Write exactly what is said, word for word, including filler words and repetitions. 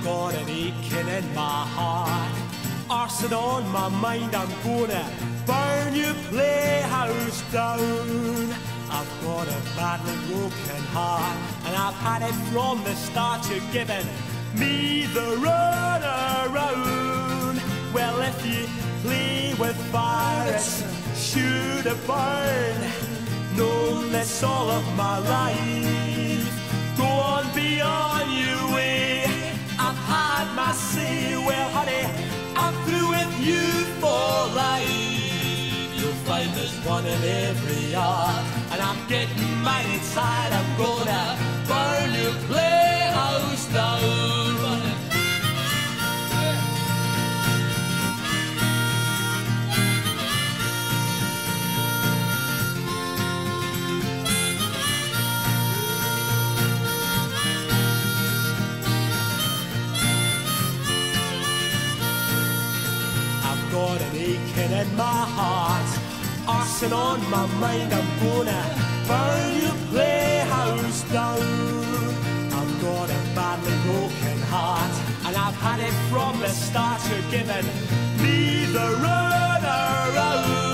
I've got an aching in my heart, arson on my mind, I'm gonna burn your playhouse down. I've got a badly broken heart, and I've had it from the start. You're giving me the run around. Well, if you play with fire, it's sure to burn. Known this all of my life. Go on, be on your way. I've had my say. Well, honey, I'm through with you for life. You'll find there's one in every yard, and I'm getting mine inside. I'm gonna burn your playhouse down. Got an aching in my heart, arson on my mind, I'm gonna burn your playhouse down. I've got a badly broken heart, and I've had it from the start. You're giving me the run around.